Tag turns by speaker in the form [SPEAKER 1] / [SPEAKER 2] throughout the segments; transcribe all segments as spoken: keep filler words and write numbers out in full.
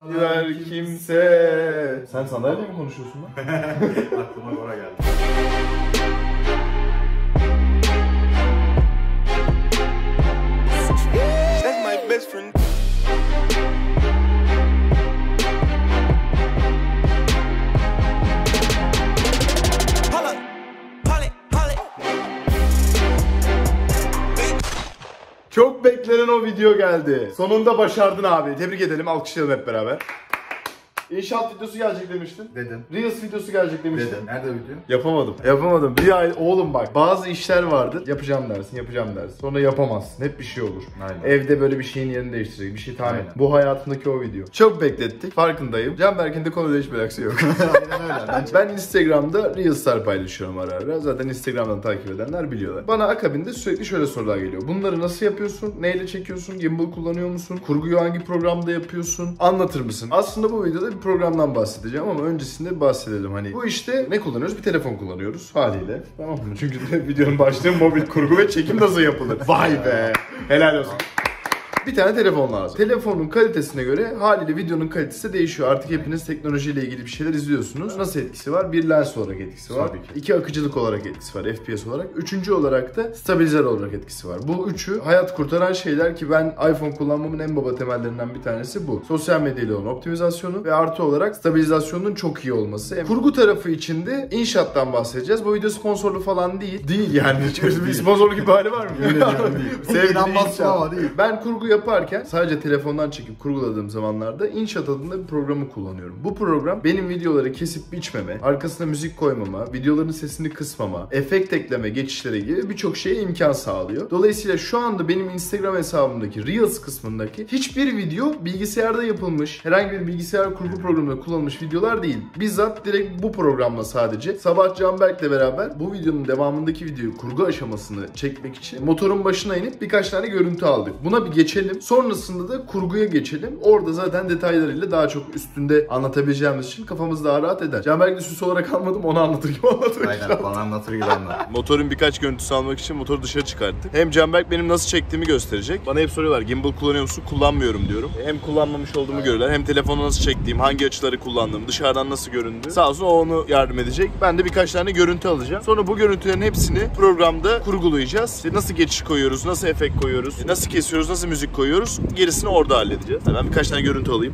[SPEAKER 1] Gider kimse. Sen sandalyeyle mi konuşuyorsun lan?
[SPEAKER 2] Aklıma Gora geldi.
[SPEAKER 3] That's my best friend.
[SPEAKER 1] Çok beklenen o video geldi. Sonunda başardın abi. Tebrik edelim. Alkışlayalım hep beraber. İnşaat videosu gelecek demiştin.
[SPEAKER 2] Dedim.
[SPEAKER 1] Reels videosu gelecek demiştin.
[SPEAKER 2] Dedim. Nerede video?
[SPEAKER 1] Yapamadım. Yapamadım. Bir ay oğlum bak bazı işler vardır. Yapacağım dersin, yapacağım dersin. Sonra yapamazsın. Hep bir şey olur.
[SPEAKER 2] Aynen.
[SPEAKER 1] Evde böyle bir şeyin yerini değiştirecek. Bir şey tahmin.
[SPEAKER 2] Aynen.
[SPEAKER 1] Bu hayatımdaki o video. Çok beklettik. Farkındayım. Canberk'in de konuda hiçbir alakası yok.
[SPEAKER 2] Aynen öyle. Ben,
[SPEAKER 1] ben Instagram'da Reels'lar paylaşıyorum ara ara. Zaten Instagram'dan takip edenler biliyorlar. Bana akabinde sürekli şöyle sorular geliyor. Bunları nasıl yapıyorsun? Neyle çekiyorsun? Gimbal kullanıyor musun? Kurguyu hangi programda yapıyorsun? Anlatır mısın? Aslında bu videoda bir programdan bahsedeceğim ama öncesinde bahsedelim. Hani bu işte ne kullanıyoruz? Bir telefon kullanıyoruz haliyle. Tamam mı? Çünkü videonun başlığı mobil kurgu ve çekim nasıl yapılır? Vay be! Helal olsun. Bir tane telefon lazım. Telefonun kalitesine göre haliyle videonun kalitesi değişiyor. Artık hepiniz teknolojiyle ilgili bir şeyler izliyorsunuz. Nasıl etkisi var? Bir lens olarak etkisi var. İki akıcılık olarak etkisi var. F P S olarak. Üçüncü olarak da stabilizer olarak etkisi var. Bu üçü hayat kurtaran şeyler ki ben iPhone kullanmamın en baba temellerinden bir tanesi bu. Sosyal medyayla olan optimizasyonu ve artı olarak stabilizasyonun çok iyi olması. Kurgu tarafı içinde InShot'tan bahsedeceğiz. Bu video sponsorlu falan değil. Değil yani. Bir sponsorlu gibi hali var mı?
[SPEAKER 2] Sevgili ama değil.
[SPEAKER 1] Ben kurgu yaparken sadece telefondan çekip kurguladığım zamanlarda InShot adında bir programı kullanıyorum. Bu program benim videoları kesip biçmeme, arkasına müzik koymama, videoların sesini kısmama, efekt ekleme, geçişleri gibi birçok şeye imkan sağlıyor. Dolayısıyla şu anda benim Instagram hesabımdaki Reels kısmındaki hiçbir video bilgisayarda yapılmış, herhangi bir bilgisayar kurgu programında kullanılmış videolar değil. Bizzat direkt bu programla sadece sabah Canberk'le beraber bu videonun devamındaki videoyu kurgu aşamasını çekmek için motorun başına inip birkaç tane görüntü aldık. Buna bir geçelim. Sonrasında da kurguya geçelim. Orada zaten detaylarıyla daha çok üstünde anlatabileceğimiz için kafamız daha rahat eder. Canberk'le süs olarak almadım, onu anlatır gibi anlatmak
[SPEAKER 2] Aynen,
[SPEAKER 1] istedim.
[SPEAKER 2] bana anlatır gibi anlat.
[SPEAKER 1] Motorun birkaç görüntüsü almak için motoru dışarı çıkarttık. Hem Canberk benim nasıl çektiğimi gösterecek. Bana hep soruyorlar, gimbal kullanıyor musun? Kullanmıyorum diyorum. Hem kullanmamış olduğumu görürler, hem telefonu nasıl çektiğim, hangi açıları kullandığım, dışarıdan nasıl göründü. Sağ olsun o onu yardım edecek. Ben de birkaç tane görüntü alacağım. Sonra bu görüntülerin hepsini programda kurgulayacağız. İşte nasıl geçiş koyuyoruz, nasıl efekt koyuyoruz, nasıl kesiyoruz, nasıl müzik koyuyoruz. Gerisini orada halledeceğiz. Ben birkaç tane görüntü alayım.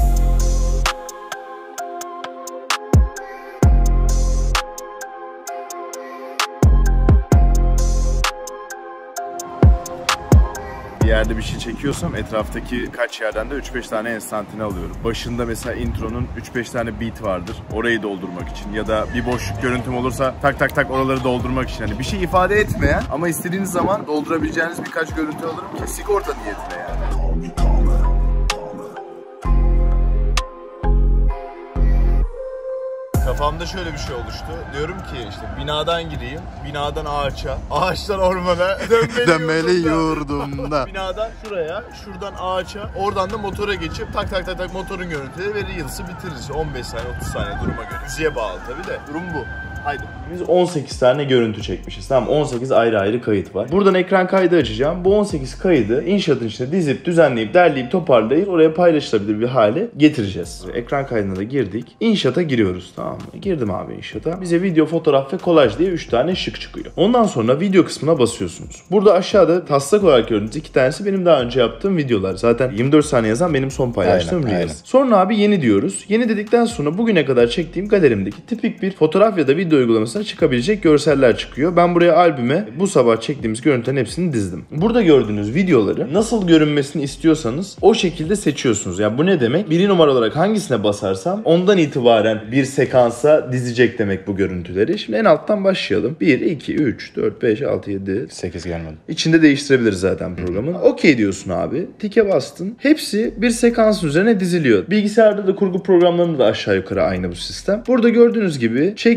[SPEAKER 1] Bir yerde bir şey çekiyorsam etraftaki kaç yerden de üç beş tane enstantane alıyorum. Başında mesela intronun üç beş tane beat vardır. Orayı doldurmak için ya da bir boşluk görüntüm olursa tak tak tak oraları doldurmak için. Yani bir şey ifade etmeyen ama istediğiniz zaman doldurabileceğiniz birkaç görüntü alırım ki sigorta niyetine yani. Kafamda şöyle bir şey oluştu. Diyorum ki işte binadan gireyim, binadan ağaça, ağaçtan ormana, dönmeli,
[SPEAKER 2] Dönmeli yurdumda.
[SPEAKER 1] Binadan şuraya, şuradan ağaça, oradan da motora geçip tak tak tak tak motorun görüntüleri ve Reels'ı bitiririz. on beş saniye, otuz saniye duruma göre. Müziğe bağlı tabii de. Durum bu. Haydi. Biz on sekiz tane görüntü çekmişiz. Tamam, on sekiz ayrı ayrı kayıt var. Buradan ekran kaydı açacağım. Bu on sekiz kaydı InShot'ın içine dizip, düzenleyip, derleyip, toparlayıp oraya paylaşılabilir bir hale getireceğiz. Ekran kaydına da girdik. InShot'a giriyoruz, tamam mı? Girdim abi InShot'a. Bize video, fotoğraf ve kolaj diye üç tane şık çıkıyor. Ondan sonra video kısmına basıyorsunuz. Burada aşağıda taslak olarak gördüğünüz iki tanesi benim daha önce yaptığım videolar. Zaten yirmi dört saniye yazan benim son paylaştığım
[SPEAKER 2] aynen,
[SPEAKER 1] Reels.
[SPEAKER 2] aynen.
[SPEAKER 1] Sonra abi yeni diyoruz. Yeni dedikten sonra bugüne kadar çektiğim galerimdeki tipik bir fotoğraf ya da video uygulamasına çıkabilecek görseller çıkıyor. Ben buraya albüme bu sabah çektiğimiz görüntülerin hepsini dizdim. Burada gördüğünüz videoları nasıl görünmesini istiyorsanız o şekilde seçiyorsunuz. Yani bu ne demek? Bir numara olarak hangisine basarsam ondan itibaren bir sekansa dizecek demek bu görüntüleri. Şimdi en alttan başlayalım. bir, iki, üç, dört, beş, altı, yedi,
[SPEAKER 2] sekiz gelmedi.
[SPEAKER 1] İçinde değiştirebiliriz zaten programın. Okey diyorsun abi. Tike bastın. Hepsi bir sekansın üzerine diziliyor. Bilgisayarda da kurgu programlarında da aşağı yukarı aynı bu sistem. Burada gördüğünüz gibi çektiğim bütün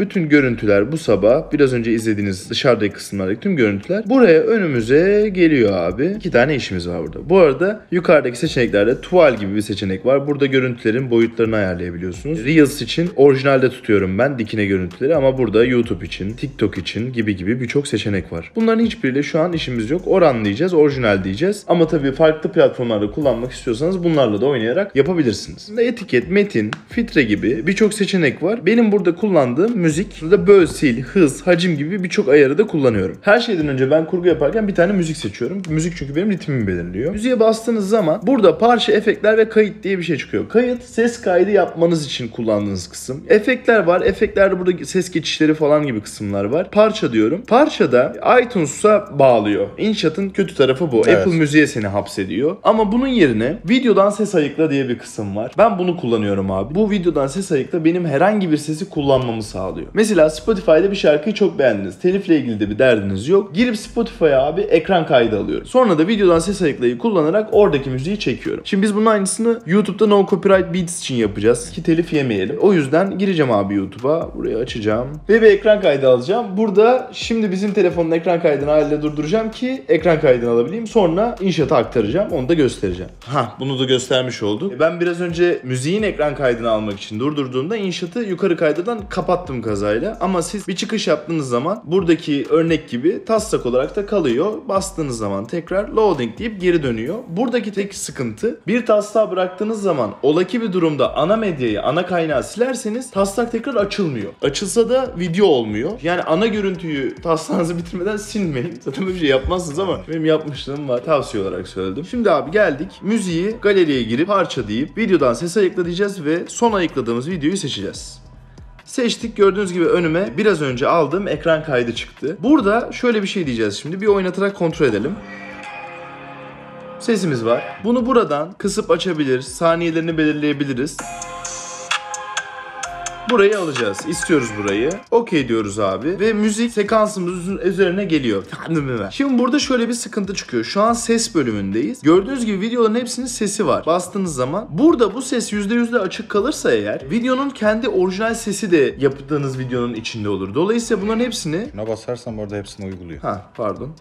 [SPEAKER 1] bütün görüntüler bu sabah biraz önce izlediğiniz dışarıdaki kısımlardaki tüm görüntüler buraya önümüze geliyor abi. İki tane işimiz var burada. Bu arada yukarıdaki seçeneklerde tuval gibi bir seçenek var. Burada görüntülerin boyutlarını ayarlayabiliyorsunuz. Reels için orijinalde tutuyorum ben dikine görüntüleri ama burada YouTube için, TikTok için gibi gibi birçok seçenek var. Bunların hiçbiriyle şu an işimiz yok. Oranlayacağız, orijinal diyeceğiz. Ama tabii farklı platformlarda kullanmak istiyorsanız bunlarla da oynayarak yapabilirsiniz. Etiket, metin, filtre gibi birçok seçenek var. Benim burada kullandığım müzik, burada böl, sil, hız, hacim gibi birçok ayarı da kullanıyorum. Her şeyden önce ben kurgu yaparken bir tane müzik seçiyorum. Müzik çünkü benim ritmimi belirliyor. Müziğe bastığınız zaman burada parça, efektler ve kayıt diye bir şey çıkıyor. Kayıt, ses kaydı yapmanız için kullandığınız kısım. Efektler var. Efektlerde burada ses geçişleri falan gibi kısımlar var. Parça diyorum. Parçada iTunes'a bağlıyor. InShot'ın kötü tarafı bu.
[SPEAKER 2] Evet.
[SPEAKER 1] Apple Müziğe seni hapsediyor. Ama bunun yerine videodan ses ayıkla diye bir kısım var. Ben bunu kullanıyorum abi. Bu videodan ses ayıkla benim herhangi bir sesi kullanmamı sağlıyor. Mesela Spotify'da bir şarkıyı çok beğendiniz. Telifle ilgili de bir derdiniz yok. Girip Spotify'a abi ekran kaydı alıyorum. Sonra da videodan ses ayıklayı kullanarak oradaki müziği çekiyorum. Şimdi biz bunun aynısını YouTube'da No Copyright Beats için yapacağız ki telif yemeyelim. O yüzden gireceğim abi YouTube'a. Burayı açacağım. Ve bir ekran kaydı alacağım. Burada şimdi bizim telefonun ekran kaydını halde durduracağım ki ekran kaydını alabileyim. Sonra InShot'a aktaracağım. Onu da göstereceğim. Ha, bunu da göstermiş olduk. Ben biraz önce müziğin ekran kaydını almak için durdurduğumda InShot'ı yukarı kaydıdan kapattım kazayla. Ama siz bir çıkış yaptığınız zaman buradaki örnek gibi taslak olarak da kalıyor. Bastığınız zaman tekrar loading deyip geri dönüyor. Buradaki tek sıkıntı bir taslağı bıraktığınız zaman olaki bir durumda ana medyayı, ana kaynağı silerseniz taslak tekrar açılmıyor. Açılsa da video olmuyor. Yani ana görüntüyü taslağınızı bitirmeden silmeyin. Zaten böyle bir şey yapmazsınız ama benim yapmışlığım var. Tavsiye olarak söyledim. Şimdi abi geldik. Müziği galeriye girip parça deyip videodan ses ayıkla diyeceğiz ve son ayıkladığımız videoyu seçeceğiz. Seçtik. Gördüğünüz gibi önüme biraz önce aldığım ekran kaydı çıktı. Burada şöyle bir şey diyeceğiz şimdi. Bir oynatarak kontrol edelim. Sesimiz var. Bunu buradan kısıp açabilir, saniyelerini belirleyebiliriz. Burayı alacağız. İstiyoruz burayı. Okey diyoruz abi. Ve müzik sekansımızın üzerine geliyor. Şimdi burada şöyle bir sıkıntı çıkıyor. Şu an ses bölümündeyiz. Gördüğünüz gibi videoların hepsinin sesi var. Bastığınız zaman burada bu ses yüzde yüzde açık kalırsa eğer videonun kendi orijinal sesi de yaptığınız videonun içinde olur. Dolayısıyla bunların hepsini...
[SPEAKER 2] Buna basarsam orada hepsini uyguluyor.
[SPEAKER 1] Ha pardon.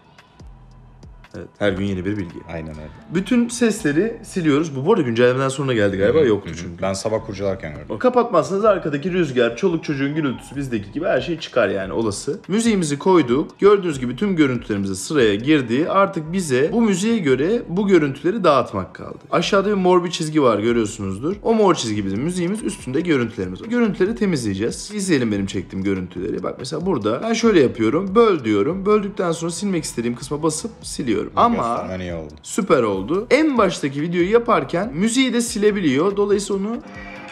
[SPEAKER 1] Evet, her gün yeni bir bilgi.
[SPEAKER 2] Aynen öyle.
[SPEAKER 1] Bütün sesleri siliyoruz. Bu bu arada güncellemeden sonra geldi galiba. Yoktu çünkü.
[SPEAKER 2] Ben sabah kurcalarken gördüm.
[SPEAKER 1] Kapatmazsanız arkadaki rüzgar, çoluk çocuğun gürültüsü bizdeki gibi her şey çıkar yani olası. Müziğimizi koyduk. Gördüğünüz gibi tüm görüntülerimize sıraya girdi. Artık bize bu müziğe göre bu görüntüleri dağıtmak kaldı. Aşağıda bir mor bir çizgi var görüyorsunuzdur. O mor çizgi bizim müziğimiz, üstünde görüntülerimiz var. Görüntüleri temizleyeceğiz. İzleyelim benim çektiğim görüntüleri. Bak mesela burada ben şöyle yapıyorum. Böl diyorum. Böldükten sonra silmek istediğim kısma basıp siliyorum. Ama
[SPEAKER 2] iyi oldu.
[SPEAKER 1] Süper oldu. En baştaki videoyu yaparken müziği de silebiliyor. Dolayısıyla onu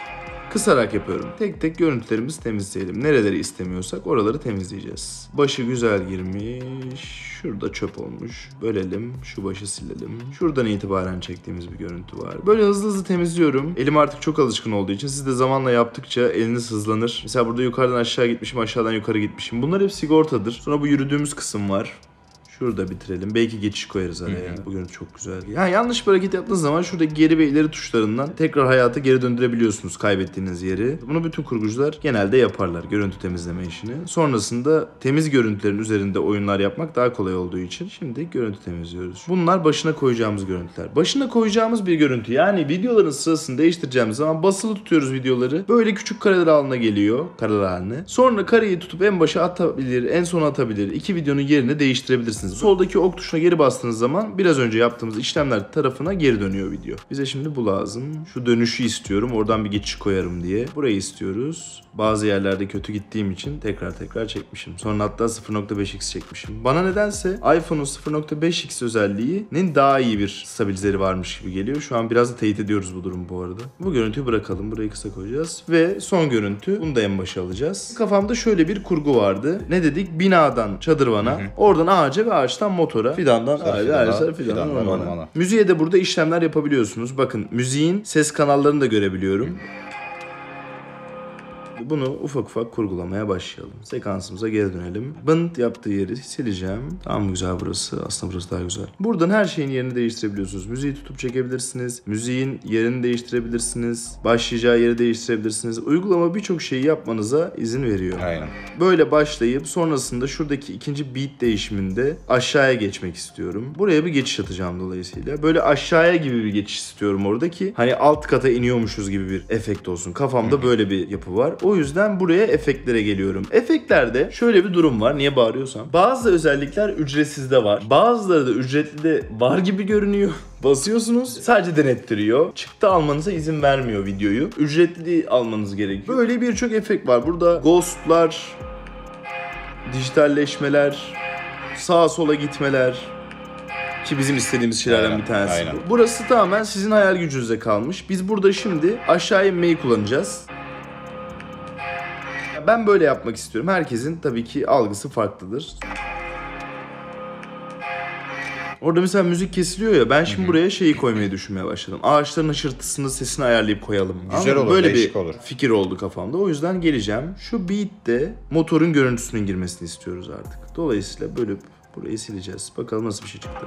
[SPEAKER 1] kısarak yapıyorum. Tek tek görüntülerimizi temizleyelim. Nereleri istemiyorsak oraları temizleyeceğiz. Başı güzel girmiş. Şurada çöp olmuş. Bölelim. Şu başı silelim. Şuradan itibaren çektiğimiz bir görüntü var. Böyle hızlı hızlı temizliyorum. Elim artık çok alışkın olduğu için siz de zamanla yaptıkça eliniz hızlanır. Mesela burada yukarıdan aşağı gitmişim, aşağıdan yukarı gitmişim. Bunlar hep sigortadır. Sonra bu yürüdüğümüz kısım var. Şurada bitirelim. Belki geçiş koyarız araya. Hı hı. Bu görüntü çok güzel. Yani yanlış bir hareket yaptığınız zaman şuradaki geri ve ileri tuşlarından tekrar hayata geri döndürebiliyorsunuz kaybettiğiniz yeri. Bunu bütün kurgucular genelde yaparlar. Görüntü temizleme işini. Sonrasında temiz görüntülerin üzerinde oyunlar yapmak daha kolay olduğu için şimdi görüntü temizliyoruz. Bunlar başına koyacağımız görüntüler. Başına koyacağımız bir görüntü. Yani videoların sırasını değiştireceğimiz zaman basılı tutuyoruz videoları. Böyle küçük kareler haline geliyor. Kareler haline. Sonra kareyi tutup en başa atabilir, en sona atabilir. İki videonun yerini değiştirebilirsiniz. Soldaki ok tuşuna geri bastığınız zaman biraz önce yaptığımız işlemler tarafına geri dönüyor video. Bize şimdi bu lazım. Şu dönüşü istiyorum. Oradan bir geçiş koyarım diye. Burayı istiyoruz. Bazı yerlerde kötü gittiğim için tekrar tekrar çekmişim. Sonra hatta sıfır nokta beş x çekmişim. Bana nedense iPhone'un sıfır nokta beş x özelliğinin daha iyi bir stabilizeri varmış gibi geliyor. Şu an biraz da teyit ediyoruz bu durumu bu arada. Bu görüntüyü bırakalım. Burayı kısa koyacağız. Ve son görüntü. Bunu da en başa alacağız. Kafamda şöyle bir kurgu vardı. Ne dedik? Binadan çadırvana, hı hı. oradan ağaca ve ağaçtan motora, fidandan ağaca, fidandan ormana. ormana. Müziğe de burada işlemler yapabiliyorsunuz. Bakın müziğin ses kanallarını da görebiliyorum. bunu ufak ufak kurgulamaya başlayalım. Sekansımıza geri dönelim. Bınt yaptığı yeri sileceğim. Tamam, güzel burası. Aslında burası daha güzel. Buradan her şeyin yerini değiştirebiliyorsunuz. Müziği tutup çekebilirsiniz. Müziğin yerini değiştirebilirsiniz. Başlayacağı yeri değiştirebilirsiniz. Uygulama birçok şeyi yapmanıza izin veriyor.
[SPEAKER 2] Aynen.
[SPEAKER 1] Böyle başlayıp sonrasında şuradaki ikinci beat değişiminde aşağıya geçmek istiyorum. Buraya bir geçiş atacağım dolayısıyla. Böyle aşağıya gibi bir geçiş istiyorum orada ki hani alt kata iniyormuşuz gibi bir efekt olsun. Kafamda Hı-hı. böyle bir yapı var. O yüzden buraya efektlere geliyorum. Efektlerde şöyle bir durum var. Niye bağırıyorsam? Bazı özellikler ücretsizde var. Bazıları da ücretli de var gibi görünüyor. Basıyorsunuz, sadece denettiriyor. Çıktı almanıza izin vermiyor videoyu. Ücretli almanız gerekiyor. Böyle birçok efekt var. Burada ghostlar, dijitalleşmeler, sağa sola gitmeler ki bizim istediğimiz şeylerden aynen, bir tanesi. Aynen. Burası tamamen sizin hayal gücünüze kalmış. Biz burada şimdi aşağı inmeyi kullanacağız. Ben böyle yapmak istiyorum. Herkesin tabii ki algısı farklıdır. Orada mesela müzik kesiliyor ya, ben şimdi Hı-hı. buraya şeyi koymayı düşünmeye başladım. Ağaçların hışırtısını, sesini ayarlayıp koyalım.
[SPEAKER 2] Güzel olur,
[SPEAKER 1] böyle
[SPEAKER 2] değişik
[SPEAKER 1] bir
[SPEAKER 2] olur.
[SPEAKER 1] fikir oldu kafamda. O yüzden geleceğim. Şu beat'te motorun görüntüsünün girmesini istiyoruz artık. Dolayısıyla bölüp burayı sileceğiz. Bakalım nasıl bir şey çıktı.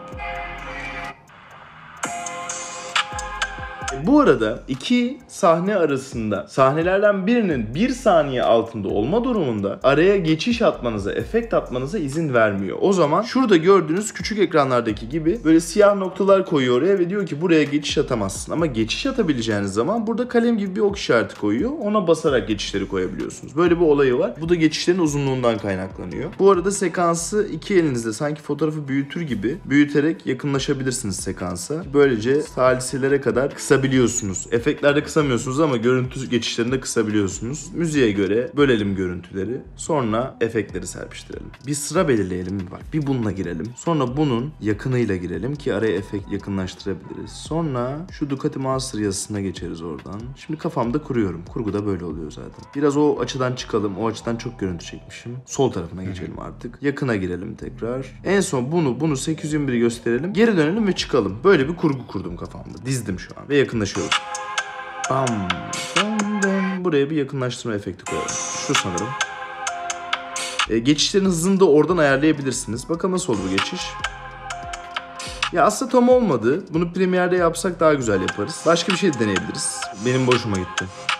[SPEAKER 1] Bu arada iki sahne arasında sahnelerden birinin bir saniye altında olma durumunda araya geçiş atmanıza, efekt atmanıza izin vermiyor. O zaman şurada gördüğünüz küçük ekranlardaki gibi böyle siyah noktalar koyuyor oraya ve diyor ki buraya geçiş atamazsın. Ama geçiş atabileceğiniz zaman burada kalem gibi bir ok işareti koyuyor. Ona basarak geçişleri koyabiliyorsunuz. Böyle bir olayı var. Bu da geçişlerin uzunluğundan kaynaklanıyor. Bu arada sekansı iki elinizde sanki fotoğrafı büyütür gibi büyüterek yakınlaşabilirsiniz sekansa. Böylece saliselere kadar kısa biliyorsunuz. Efektlerde kısamıyorsunuz ama görüntü geçişlerinde kısabiliyorsunuz. Müziğe göre bölelim görüntüleri. Sonra efektleri serpiştirelim. Bir sıra belirleyelim. Bak, bir bununla girelim. Sonra bunun yakınıyla girelim ki araya efekt yakınlaştırabiliriz. Sonra şu Ducati Master yazısına geçeriz oradan. Şimdi kafamda kuruyorum. Kurguda böyle oluyor zaten. Biraz o açıdan çıkalım. O açıdan çok görüntü çekmişim. Sol tarafına geçelim artık. Yakına girelim tekrar. En son bunu bunu sekiz yüz yirmi biri gösterelim. Geri dönelim ve çıkalım. Böyle bir kurgu kurdum kafamda. Dizdim şu an ve yakınlaşıyorum. Bam, bam, bam. Buraya bir yakınlaştırma efekti koyalım. Şu sanırım. E, geçişlerin hızını da oradan ayarlayabilirsiniz. Bakalım nasıl oldu bu geçiş. Ya aslında tam olmadı. Bunu Premiere'de yapsak daha güzel yaparız. Başka bir şey de deneyebiliriz. Benim boşuma gitti.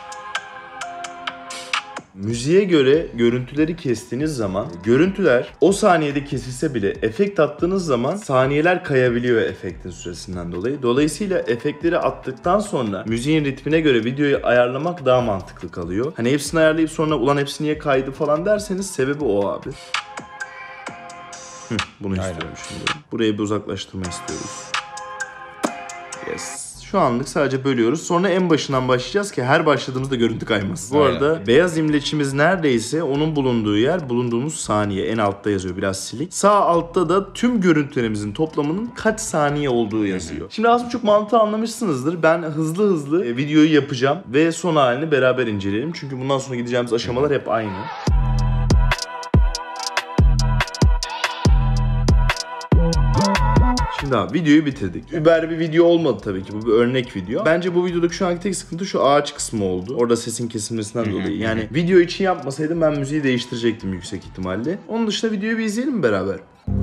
[SPEAKER 1] Müziğe göre görüntüleri kestiğiniz zaman görüntüler o saniyede kesilse bile efekt attığınız zaman saniyeler kayabiliyor efektin süresinden dolayı. Dolayısıyla efektleri attıktan sonra müziğin ritmine göre videoyu ayarlamak daha mantıklı kalıyor. Hani hepsini ayarlayıp sonra ulan hepsi niye kaydı falan derseniz sebebi o abi. Hı, bunu Aynen. istiyorum şimdi. Burayı bir uzaklaştırma istiyoruz. Yes. Şu anlık sadece bölüyoruz. Sonra en başından başlayacağız ki her başladığımızda görüntü kaymasın. Bu Aynen. arada beyaz imleçimiz neredeyse onun bulunduğu yer, bulunduğumuz saniye. En altta yazıyor, biraz silik. Sağ altta da tüm görüntülerimizin toplamının kaç saniye olduğu yazıyor. Hı-hı. Şimdi aslında çok mantığı anlamışsınızdır. Ben hızlı hızlı videoyu yapacağım ve son halini beraber inceleyelim. Çünkü bundan sonra gideceğimiz aşamalar hep aynı. Şimdi abi videoyu bitirdik. Über bir video olmadı tabii ki. Bu bir örnek video. Bence bu videodaki şu anki tek sıkıntı şu ağaç kısmı oldu. Orada sesin kesilmesinden dolayı. Yani video için yapmasaydım ben müziği değiştirecektim yüksek ihtimalle. Onun dışında videoyu bir izleyelim mi beraber?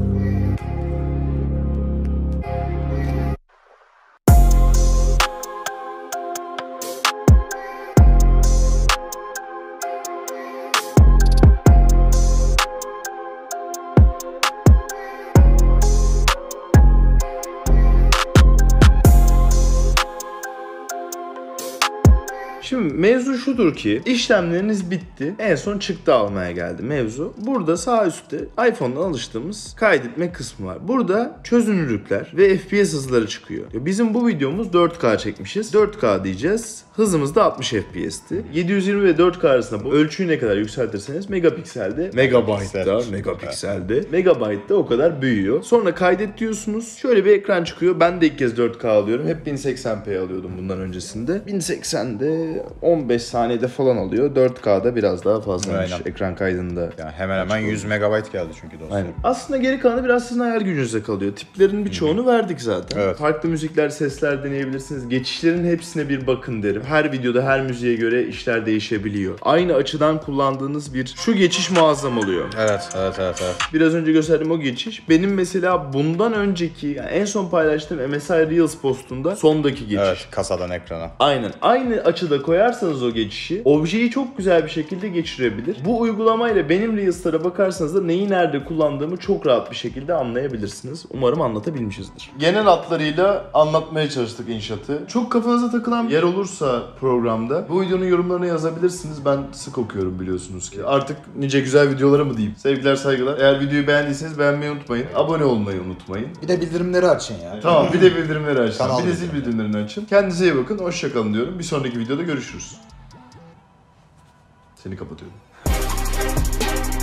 [SPEAKER 1] Şimdi mevzu şudur ki işlemleriniz bitti. En son çıktı almaya geldi mevzu. Burada sağ üstte iPhone'dan alıştığımız kaydetme kısmı var. Burada çözünürlükler ve F P S hızları çıkıyor. Bizim bu videomuz dört K çekmişiz. dört K diyeceğiz. Hızımız da altmış F P S'ti. yedi yüz yirmi ve dört K arasında bu ölçüyü ne kadar yükseltirseniz megapikselde, megabyte'da, megapikselde, megabyte'da o kadar büyüyor. Sonra kaydet diyorsunuz. Şöyle bir ekran çıkıyor. Ben de ilk kez dört K alıyorum. Hep bin seksen p alıyordum bundan öncesinde. bin seksende on beş saniyede falan alıyor. dört K'da biraz daha fazlaymış
[SPEAKER 2] Aynen.
[SPEAKER 1] ekran kaydında.
[SPEAKER 2] Yani hemen hemen yüz megabayt geldi çünkü dosya.
[SPEAKER 1] Aynen. Aslında geri kalanı biraz sizin hayal gücünüze kalıyor. Tiplerin birçoğunu verdik zaten.
[SPEAKER 2] Evet.
[SPEAKER 1] Farklı müzikler, sesler deneyebilirsiniz. Geçişlerin hepsine bir bakın derim. Her videoda her müziğe göre işler değişebiliyor. Aynı açıdan kullandığınız bir şu geçiş muazzam oluyor.
[SPEAKER 2] Evet, evet, evet, evet.
[SPEAKER 1] Biraz önce gösterdiğim o geçiş. Benim mesela bundan önceki yani en son paylaştığım M S I Reels postunda sondaki geçiş.
[SPEAKER 2] Evet, kasadan ekrana.
[SPEAKER 1] Aynen. Aynı açıda koyarsanız o geçişi objeyi çok güzel bir şekilde geçirebilir. Bu uygulamayla benim Reels'lara bakarsanız da neyi nerede kullandığımı çok rahat bir şekilde anlayabilirsiniz. Umarım anlatabilmişizdir. Genel hatlarıyla anlatmaya çalıştık inşaatı. Çok kafanıza takılan yer olursa programda bu videonun yorumlarına yazabilirsiniz. Ben sık okuyorum biliyorsunuz ki. Artık nice güzel videolara mı diyeyim. Sevgiler saygılar. Eğer videoyu beğendiyseniz beğenmeyi unutmayın. Abone olmayı unutmayın.
[SPEAKER 4] Bir de bildirimleri açın ya.
[SPEAKER 1] Tamam, bir de bildirimleri açın.
[SPEAKER 4] Kanal
[SPEAKER 1] Bir de zil bildirimlerini açın. Kendinize iyi bakın. Hoşçakalın diyorum. Bir sonraki videoda görüşürüz. Seni kapatıyorum.